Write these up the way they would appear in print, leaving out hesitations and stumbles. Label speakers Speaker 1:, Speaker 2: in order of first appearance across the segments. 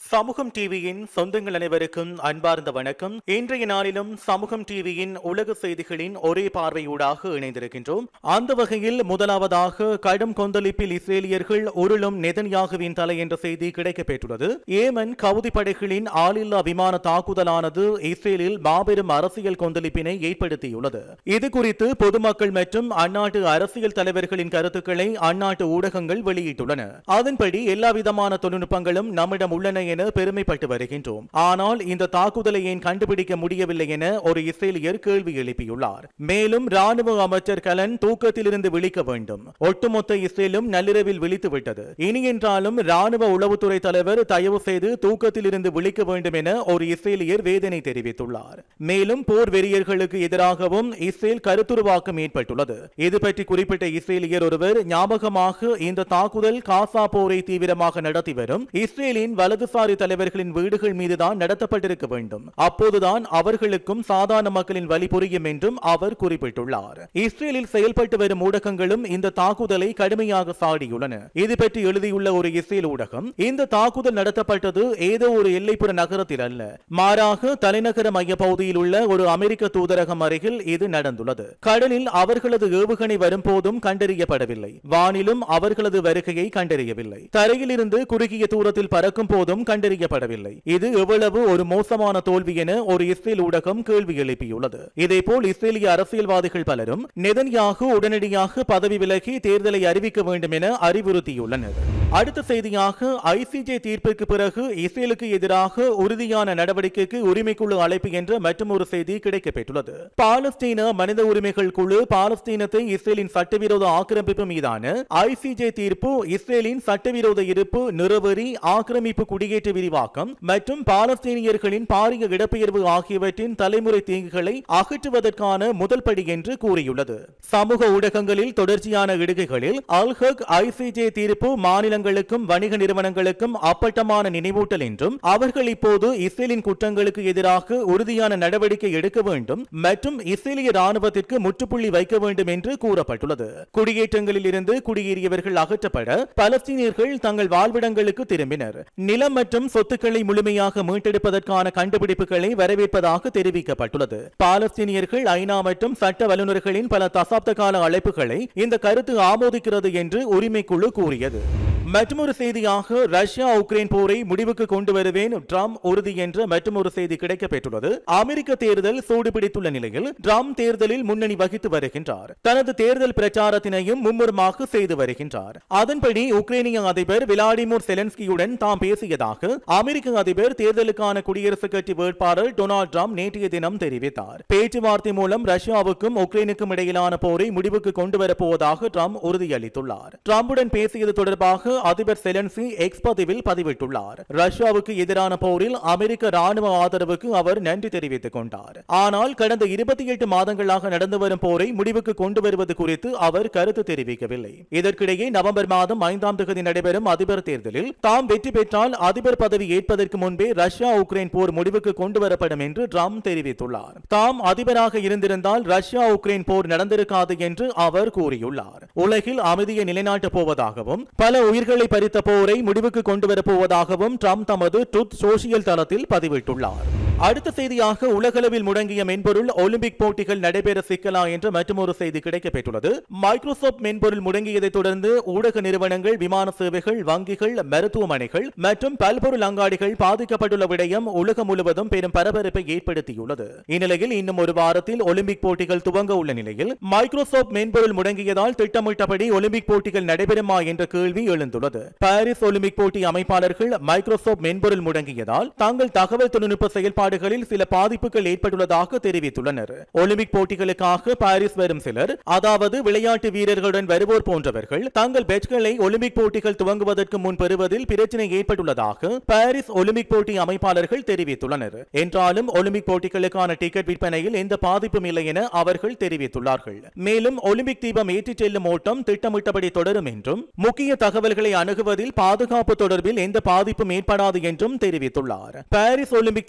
Speaker 1: சமூகம் டிவியின் சொந்தங்கள் அனைவருக்கும் அன்பார்ந்த வணக்கம். இன்றைய நாளிலும் சமூகம் டிவியின் உலக செய்திகளின் ஒரே பார்வையூடாக இணைந்திருக்கின்றோம். அந்த வகையில் முதலாவதாக கடும் கொந்தளிப்பில் இஸ்ரேலியர்கள் உருளும் நெதன்யாகுவின் தலை என்ற செய்தி கிடைக்கப்பெற்றுள்ளது. ஏமன் கவுதி படைகளின் ஆளில்லா விமான தாக்குதலானது இஸ்ரேலில் மாபெரும் அரசியல் கொந்தளிப்பினை ஏற்படுத்தியுள்ளது. இது குறித்து பொதுமக்கள் மற்றும் அந்நாட்டு அரசியல் தலைவர்களின் கருத்துக்களை அந்நாட்டு ஊடகங்கள் வெளியிட்டுள்ளன. அதன்படி எல்லாவிதமான தொழில்நுட்பங்களும் நம்மிடம் உள்ளன என பெருமைப்பட்டு வருகின்றோம். ஆனால் இந்த தாக்குதலை ஏன் கண்டுபிடிக்க முடியவில்லை என ஒரு இஸ்ரேலியர் கேள்வி எழுப்பியுள்ளார். மேலும் ராணுவ அமைச்சர் கலன் தூக்கத்திலிருந்து விழிக்க வேண்டும். ஒட்டுமொத்த இஸ்ரேலும் நள்ளிரவில் விழித்துவிட்டது. இனி என்றாலும் ராணுவ உளவுத்துறை தலைவர் தயவு செய்து தூக்கத்திலிருந்து விழிக்க வேண்டும் என ஒரு இஸ்ரேலியர் வேதனை தெரிவித்துள்ளார். மேலும் போர் வெறியர்களுக்கு எதிராகவும் இஸ்ரேல் கருத்துருவாக்கம் ஏற்பட்டுள்ளது. இது பற்றி குறிப்பிட்ட இஸ்ரேலியர் ஒருவர் ஞாபகமாக இந்த தாக்குதல் காசா போரை தீவிரமாக நடத்தி வரும் இஸ்ரேலின் வலதுசாரி தலைவர்களின் வீடுகள் மீதுதான் நடத்தப்பட்டிருக்க வேண்டும். அப்போதுதான் அவர்களுக்கும் சாதாரண மக்களின் வலி புரியும் என்றும் அவர் குறிப்பிட்டுள்ளார். இஸ்ரேலில் செயல்பட்டு வரும் ஊடகங்களும் இந்த தாக்குதலை கடுமையாக சாடியுள்ளன. இது பற்றி எழுதியுள்ள ஒரு இஸ்ரேல் ஊடகம், இந்த தாக்குதல் நடத்தப்பட்டது ஏதோ ஒரு எல்லைப்புற நகரத்தில் அல்ல, மாறாக தலைநகர மைய பகுதியில் உள்ள ஒரு அமெரிக்க தூதரகம் அருகில் இது நடந்துள்ளது. கடலில் அவர்களது ஏவுகணை வரும்போதும் கண்டறியப்படவில்லை. வானிலும் அவர்களது வருகையை கண்டறியவில்லை. தரையில் இருந்து குறுகிய தூரத்தில் பறக்கும் போதும் கண்டறியப்படவில்லை. இது எவ்வளவு ஒரு மோசமான தோல்வி என ஒரு இஸ்ரேல் ஊடகம் கேள்வி எழுப்பியுள்ளது. இதேபோல் இஸ்ரேலிய அரசியல்வாதிகள் பலரும் நெதன்யாகு உடனடியாக பதவி விலகி தேர்தலை அறிவிக்க வேண்டும் என அறிவுறுத்தியுள்ளனர். அடுத்த செய்தியாக ஐசிஜே தீர்ப்பிற்கு பிறகு இஸ்ரேலுக்கு எதிராக உறுதியான நடவடிக்கைக்கு உரிமைக்குழு அழைப்பு என்ற மற்றொரு செய்தி கிடைக்கப்பெற்றுள்ளது. பாலஸ்தீன மனித உரிமைகள் குழு பாலஸ்தீனத்தை இஸ்ரேலின் சட்டவிரோத ஆக்கிரமிப்பு மீதான ஐசிஜே தீர்ப்பு இஸ்ரேலின் சட்டவிரோத இருப்பு, நிறவெறி, ஆக்கிரமிப்பு, குடியேற்ற விரிவாக்கம் மற்றும் பாலஸ்தீனியர்களின் பாரிய இடப்பெயர்வு ஆகியவற்றின் தலைமுறை தீங்குகளை அகற்றுவதற்கான முதல் படி என்று கூறியுள்ளது. சமூக ஊடகங்களில் தொடர்ச்சியான இடுகைகளில் அல்-ஹக் ஐசிஜே தீர்ப்பு மாநிலங்களுக்கும் வணிக நிறுவனங்களுக்கும் அப்பட்டமான நினைவூட்டல் என்றும் அவர்கள் இப்போது இஸ்ரேலின் குற்றங்களுக்கு எதிராக உறுதியான நடவடிக்கை எடுக்க வேண்டும் மற்றும் இஸ்ரேலிய ராணுவத்திற்கு முற்றுப்புள்ளி வைக்க வேண்டும் என்று கூறப்பட்டுள்ளது. குடியேற்றங்களில் இருந்து குடியேறியவர்கள் அகற்றப்பட பலஸ்தீனியர்கள் தங்கள் வாழ்விடங்களுக்கு திரும்பினர். நிலம் மற்றும் சொத்துக்களை முழுமையாக மீட்டெடுப்பதற்கான கண்டுபிடிப்புகளை வரவேற்பதாக தெரிவிக்கப்பட்டுள்ளது. பாலஸ்தீனியர்கள் ஐநா மற்றும் சட்ட வல்லுநர்களின் பல தசாப்த கால அழைப்புகளை இந்த கருத்து ஆமோதிக்கிறது என்று உரிமைக்குழு கூறியது. மற்றொரு செய்தியாக ரஷ்யா உக்ரைன் போரை முடிவுக்கு கொண்டு வருவேன், ட்ரம்ப் உறுதி என்ற மற்றொரு செய்தி கிடைக்கப்பெற்றுள்ளது. அமெரிக்க தேர்தல் சூடுபிடித்துள்ள நிலையில் ட்ரம்ப் தேர்தலில் முன்னணி வகித்து வருகின்றார். தனது தேர்தல் பிரச்சாரத்தினையும் மும்முரமாக செய்து வருகின்றார். அதன்படி உக்ரைனிய அதிபர் விளாடிமிர் செலன்ஸ்கியுடன் தாம் பேசியதாக அமெரிக்க அதிபர் தேர்தலுக்கான குடியரசுக் கட்சி வேட்பாளர் டொனால்ட் ட்ரம்ப் நேற்றைய தினம் தெரிவித்தார். பேச்சுவார்த்தை மூலம் ரஷ்யாவுக்கும் உக்ரைனுக்கும் இடையிலான போரை முடிவுக்கு கொண்டு வரப்போவதாக ட்ரம்ப் உறுதியளித்துள்ளார். ட்ரம்புடன் பேசியது தொடர்பாக அதிபர் செலன்ஸ்கி எக்ஸ் பதிவில் பதிவிட்டுள்ளார். ரஷ்யாவுக்கு எதிரான போரில் அமெரிக்க ராணுவ ஆதரவுக்கு அவர் நன்றி தெரிவித்துக் கொண்டார். ஆனால் கடந்த 28 மாதங்களாக நடந்து வரும் போரை முடிவுக்கு கொண்டு வருவது குறித்து அவர் கருத்து தெரிவிக்கவில்லை. இதற்கிடையே நவம்பர் மாதம் 5ஆம் தேதி நடைபெறும் அதிபர் தேர்தலில் தாம் வெற்றி பெற்றால் அதிபர் பதவி ஏற்பதற்கு முன்பே ரஷ்யா உக்ரைன் போர் முடிவுக்கு கொண்டு வரப்படும் என்று ட்ரம்ப் தெரிவித்துள்ளார். தாம் அதிபராக இருந்திருந்தால் ரஷ்யா உக்ரைன் போர் நடந்திருக்காது என்று அவர் கூறியுள்ளார். உலகில் அமைதியை நிலைநாட்டப் போவதாகவும் பல உயிர்களை பறித்த போரை முடிவுக்கு கொண்டு வரப்போவதாகவும் ட்ரம்ப் தமது ட்ரூத் சோஷியல் தளத்தில் பதிவிட்டுள்ளார். அடுத்த செய்தியாக உலகளவில் முடங்கிய மென்பொருள் ஒலிம்பிக் போட்டிகள் நடைபெற சிக்கலா என்ற மற்றொரு செய்தி கிடைக்கப்பெற்றுள்ளது. மைக்ரோசாப்ட் மென்பொருள் முடங்கியதை தொடர்ந்து ஊடக நிறுவனங்கள், விமான சேவைகள், வங்கிகள், மருத்துவமனைகள் மற்றும் பல்பொருள் அங்காடிகள் பாதிக்கப்பட்டுள்ள விடயம் உலகம் முழுவதும் பெரும் பரபரப்பை ஏற்படுத்தியுள்ளது. இந்நிலையில் இன்னும் ஒரு வாரத்தில் ஒலிம்பிக் போட்டிகள் துவங்க உள்ள நிலையில் மைக்ரோசாப்ட் மென்பொருள் முடங்கியதால் திட்டமிட்டபடி ஒலிம்பிக் போட்டிகள் நடைபெறுமா என்ற கேள்வி எழுந்துள்ளது. பாரிஸ் ஒலிம்பிக் போட்டி அமைப்பாளர்கள் மைக்ரோசாப்ட் மென்பொருள் முடங்கியதால் தங்கள் தகவல் தொழில்நுட்ப செயல்பாடுகளில் சில பாதிப்புகள் ஏற்பட்டுள்ளதாக தெரிவித்துள்ளனர். ஒலிம்பிக் போட்டிகளுக்காக பாரிஸ் வரும் சிலர், அதாவது விளையாட்டு வீரர்களுடன் வருவோர் போன்றவர்கள் தங்கள் பேட்ஜ்களை ஒலிம்பிக் போட்டிகள் துவங்குவதற்கு முன் பெறுவதில் பிரச்சனை ஏற்பட்டுள்ளதாக பாரிஸ் ஒலிம்பிக் போட்டி அமைப்பாளர்கள் தெரிவித்துள்ளனர். என்றாலும் ஒலிம்பிக் போட்டிகளுக்கான டிக்கெட் விற்பனையில் எந்த பாதிப்பும் இல்லை என அவர்கள் தெரிவித்துள்ளார்கள். மேலும் ஒலிம்பிக் தீபம் ஏற்றிச் செல்லும் ஓட்டம் திட்டமிட்டபடி தொடரும் என்றும் முக்கிய தகவல்களை அணுகுவதில் பாதுகாப்பு தொடர்பில் எந்த பாதிப்பும் ஏற்படாது என்றும் தெரிவித்துள்ளார். பாரிஸ் ஒலிம்பிக் திட்டமிடல்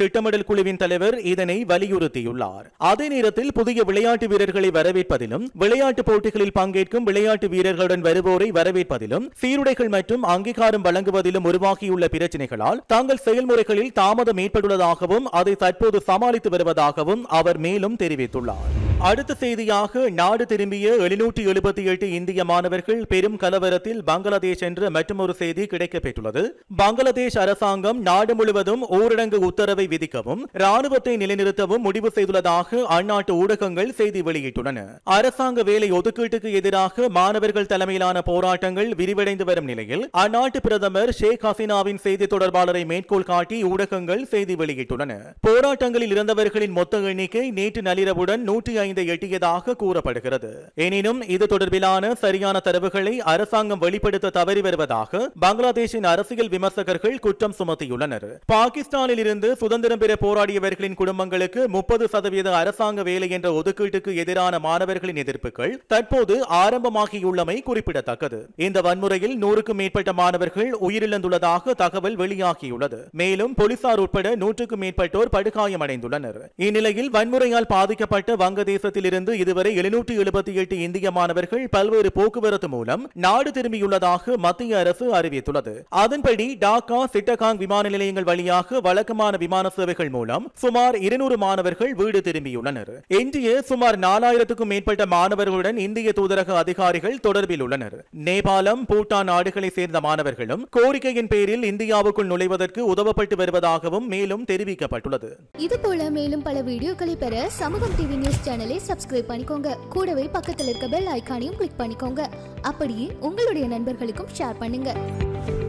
Speaker 1: நிபுணர்கள் குழுவின் தலைவர் இதனை வலியுறுத்தியுள்ளார். அதே நேரத்தில் புதிய விளையாட்டு வீரர்களை வரவேற்பதிலும் விளையாட்டு போட்டிகளில் பங்கேற்கும் விளையாட்டு வீரர்களுடன் வருவோரை வரவேற்பதிலும் சீருடைகள் மற்றும் அங்கீகாரம் வழங்குவதிலும் உருவாகியுள்ள பிரச்சினைகளால் தங்கள் செயல்முறைகளில் தாமதம் ஏற்பட்டுள்ளதாகவும் அதை தற்போது சமாளித்து வருவதாகவும் அவர் மேலும் தெரிவித்துள்ளார். அடுத்த செய்தியாக நாடு திரும்பிய 778 இந்திய மாணவர்கள் பெரும் கலவரத்தில் பங்களாதேஷ் என்ற மற்றொரு செய்தி கிடைக்கப்பெற்றுள்ளது. பங்களாதேஷ் அரசாங்கம் நாடு முழுவதும் ஊரடங்கு உத்தரவை விதிக்கவும் ராணுவத்தை நிலைநிறுத்தவும் முடிவு செய்துள்ளதாக அந்நாட்டு ஊடகங்கள் செய்தி வெளியிட்டுள்ளன. அரசாங்க வேலை ஒதுக்கீட்டுக்கு எதிராக மாணவர்கள் தலைமையிலான போராட்டங்கள் விரிவடைந்து வரும் நிலையில் அந்நாட்டு பிரதமர் ஷேக் ஹசீனாவின் செய்தி தொடர்பாளரை மேற்கோள் காட்டி ஊடகங்கள் செய்தி வெளியிட்டுள்ளன. போராட்டங்களில் இறந்தவர்களின் மொத்த எண்ணிக்கை நேற்று நள்ளிரவுடன் 105 எட்டியதாக கூறப்படுகிறது. எனினும் இது தொடர்பிலான சரியான தரவுகளை அரசாங்கம் வெளிப்படுத்த தவறி வருவதாக பங்களாதேஷின் அரசியல் விமர்சகர்கள் குற்றம் சுமத்தியுள்ளனர். பாகிஸ்தானில் இருந்து சுதந்திரம் பெற போராடியவர்களின் குடும்பங்களுக்கு 30% அரசாங்க வேலை என்ற ஒதுக்கீட்டுக்கு எதிரான மாணவர்களின் எதிர்ப்புகள் தற்போது ஆரம்பமாகியுள்ளமை குறிப்பிடத்தக்கது. இந்த வன்முறையில் 100க்கும் மேற்பட்ட மாணவர்கள் உயிரிழந்துள்ளதாக தகவல் வெளியாகியுள்ளது. மேலும் போலீசார் உட்பட 100க்கும் மேற்பட்டோர் படுகாயமடைந்துள்ளனர். இந்நிலையில் வன்முறையால் பாதிக்கப்பட்ட வங்கதேச இருந்து இதுவரை 778 இந்திய மாணவர்கள் பல்வேறு போக்குவரத்து மூலம் நாடு திரும்பியுள்ளதாக மத்திய அரசு அறிவித்துள்ளது. அதன்படி டாக்கா, சிட்டகாங் விமான நிலையங்கள் வழியாக வழக்கமான விமான சேவைகள் மூலம் சுமார் 200 மாணவர்கள் வீடு திரும்பியுள்ளனர். எஞ்சிய சுமார் 4000க்கும் மேற்பட்ட மாணவர்களுடன் இந்திய தூதரக அதிகாரிகள் தொடர்பில் உள்ளனர். நேபாளம், பூட்டான் நாடுகளை சேர்ந்த மாணவர்களும் கோரிக்கையின் பேரில் இந்தியாவுக்குள் நுழைவதற்கு உதவப்பட்டு வருவதாகவும் மேலும் தெரிவிக்கப்பட்டுள்ளது.
Speaker 2: இதுபோல மேலும் பல வீடியோக்களை பெற சமூகம் டிவி நியூஸ் சேனலை சப்ஸ்கிரைப் பண்ணிக்கோங்க. கூடவே பக்கத்தில் இருக்க பெல் ஐகானையும் கிளிக் பண்ணிக்கோங்க. அப்படியே உங்களுடைய நண்பர்களுக்கும் ஷேர் பண்ணுங்க.